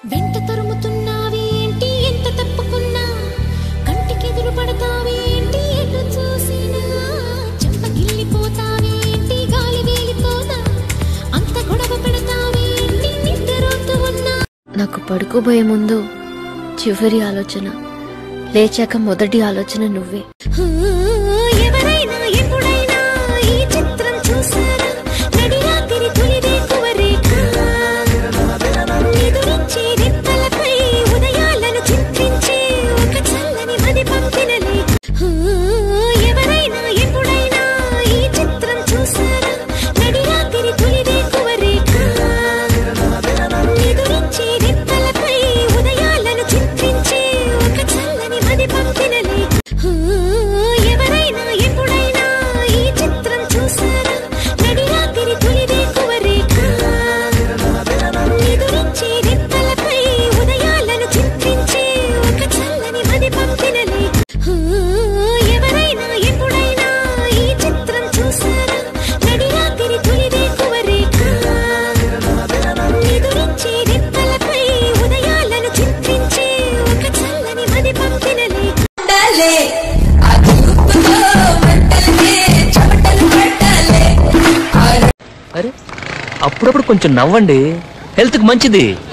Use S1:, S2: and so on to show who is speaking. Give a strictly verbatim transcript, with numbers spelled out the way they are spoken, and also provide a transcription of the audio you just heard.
S1: వెంట తరుముతున్నావేంటి ఎంత తప్పుకున్నా కంటికెదురు పడతావేంటి ఎటు చూసినా చెంపగిల్లిపోతావేంటి గాలి వేలిపోదా అంత గొడవ పెడతావేంటి నిద్రొత్తు ఉన్నా. నాకు పడుకోబోయే ముందు చివరి ఆలోచన, లేచాక మొదటి ఆలోచన నువ్వే. ఎవరైనా ఎప్పుడైనా ఈ చిత్రం చూసారా? నడి రాత్రి తొలి రేకువ రేఖ ఎదురించే రెప్పలపై ఉదయాలను చిత్రించే ఒక చల్లని మది పంపిన లేఖ. ఎవరైనా ఎప్పుడైనా ఈ చిత్రం చూసారా? నడి రాత్రి తొలి రేకువ రేఖ ఎదురించే రెప్పలపై ఉదయాలను చిత్రించే ఒక చల్లని మది పంపిన లేఖ. ఎవరైనా ఎప్పుడైనా ఈ చిత్రం చూసారా? నడి రాత్రి తొలి రేకువ రేఖ ఎదురించే రెప్పలపై ఉదయాలను చిత్రించే ఒక చల్లని మది పంపిన లేఖ. ఎవరైనా ఎప్పుడైనా ఈ చిత్రం చూసారా? నడి రాత్రి తొలి రేకువ రేఖ ఎదురించే రెప్పలపై ఉదయాలను చిత్రించే ఒక చల్లని మది పంపిన లేఖ.
S2: అరే అప్పుడప్పుడు కొంచెం నవ్వండి, హెల్త్ కి మంచిది.